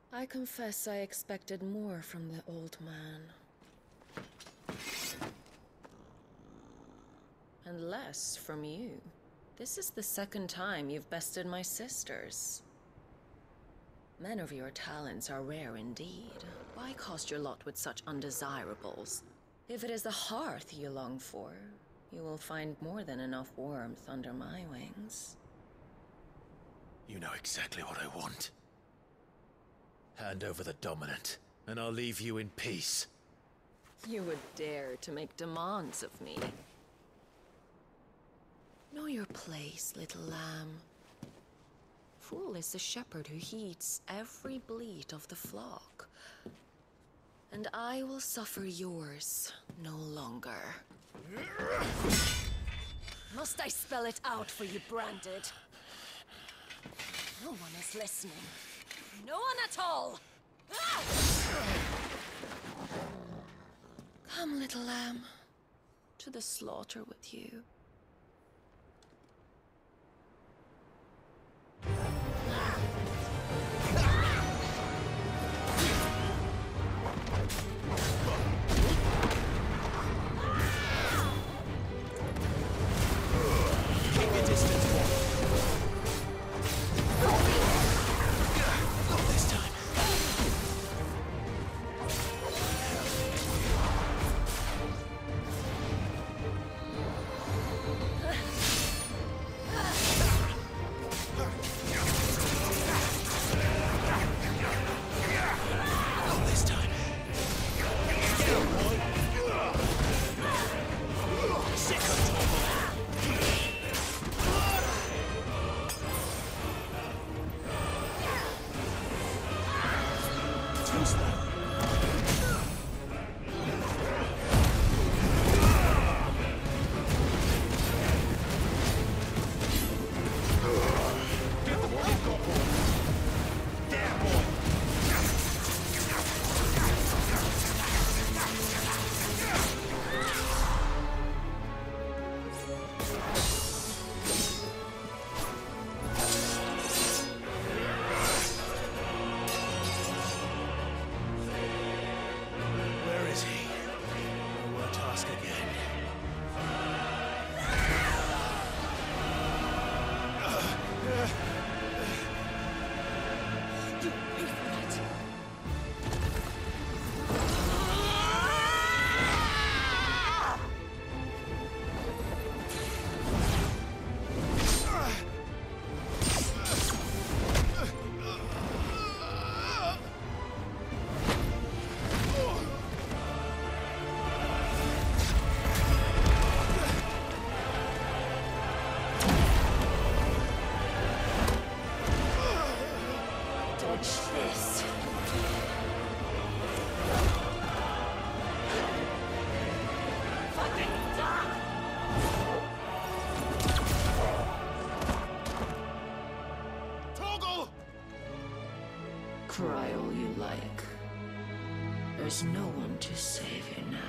I confess I expected more from the old man. And less from you. This is the second time you've bested my sisters. Men of your talents are rare indeed. Why cast your lot with such undesirables? If it is the hearth you long for, you will find more than enough warmth under my wings. You know exactly what I want. Hand over the dominant, and I'll leave you in peace. You would dare to make demands of me. Know your place, little lamb. Fool is the shepherd who heeds every bleat of the flock. And I will suffer yours no longer. Must I spell it out for you, Branded? No one is listening. No one at all! Ah! Come, little lamb, to the slaughter with you. Cry all you like. There's no one to save you now.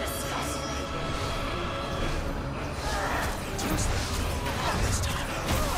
This time.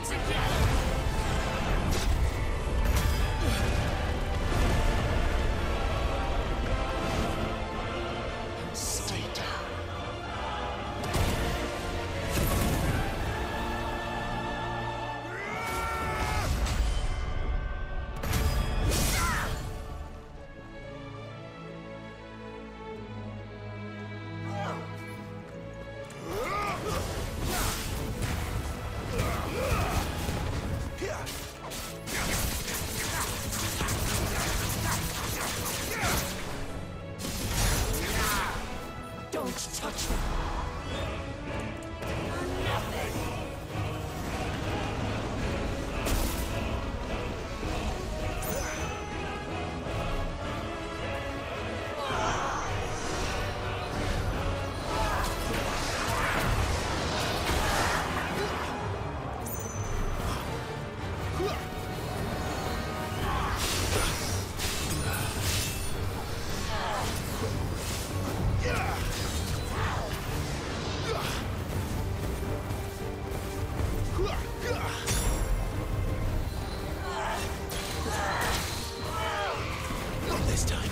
Stay down. Don't touch me. Not this time.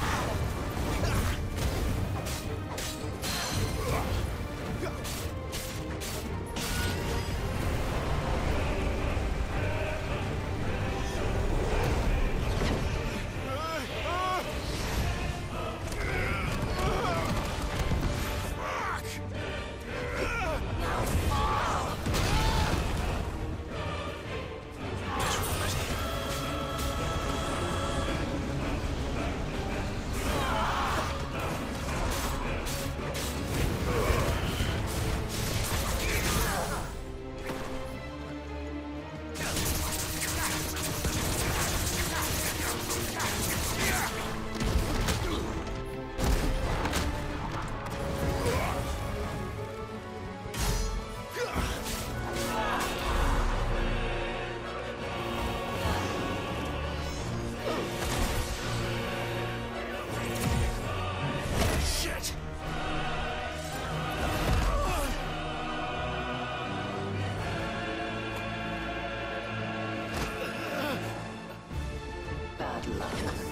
Bad luck.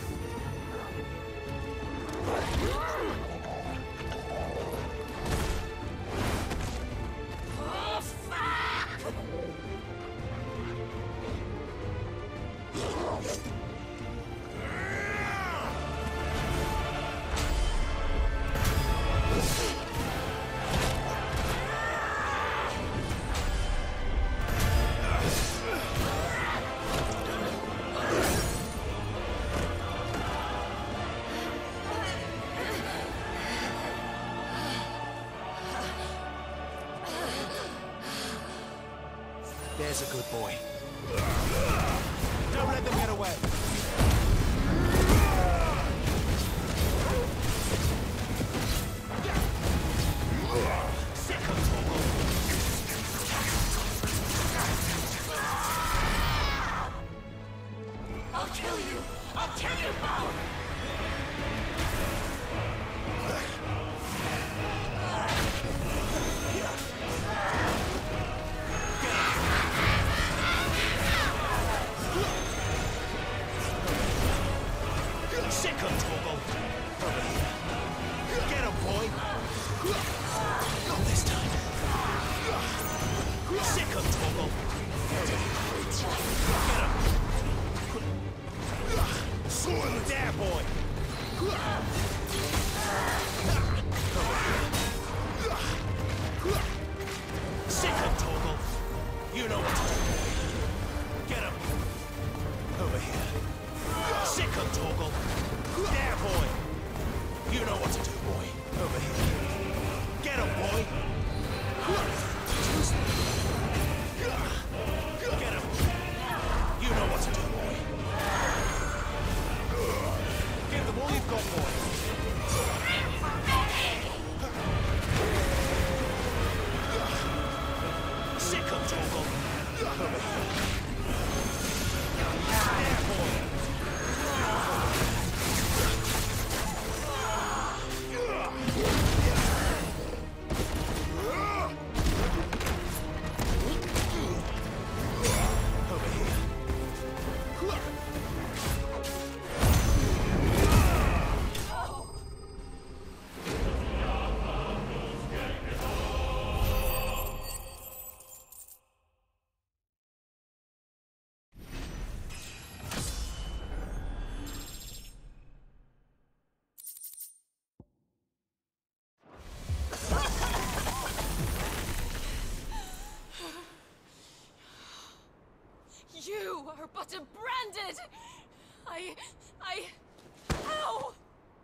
There's a good boy. Don't let them get away. I'll kill you! I'll kill you both! Sick of Torval. Over here. Get him, boy. Not this time. Sick of Torval. Get him. Sword there, boy. Sick of Torval. You know what to do. Get him. Over here. Sick of Torval. There, boy. You know what to do, boy. Over here. Get him, boy. Get him. You know what to do, boy. Give them all you've got, boy. Sick of Torval. Over here. There, boy. are but a branded... How?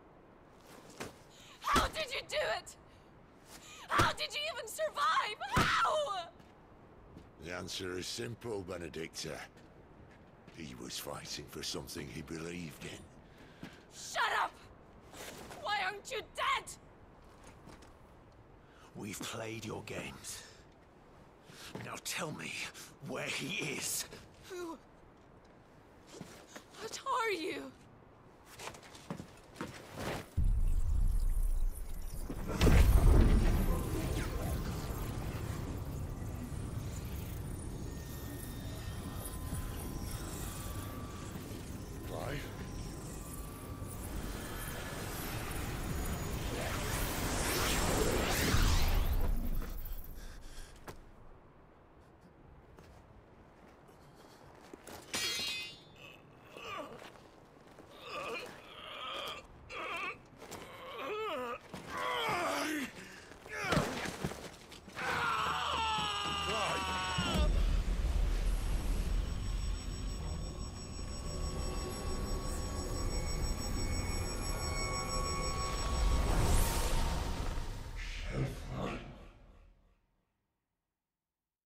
How did you do it? How did you even survive? How? The answer is simple, Benedikta. He was fighting for something he believed in. Shut up! Why aren't you dead? We've played your games. Now tell me where he is. Who? What are you?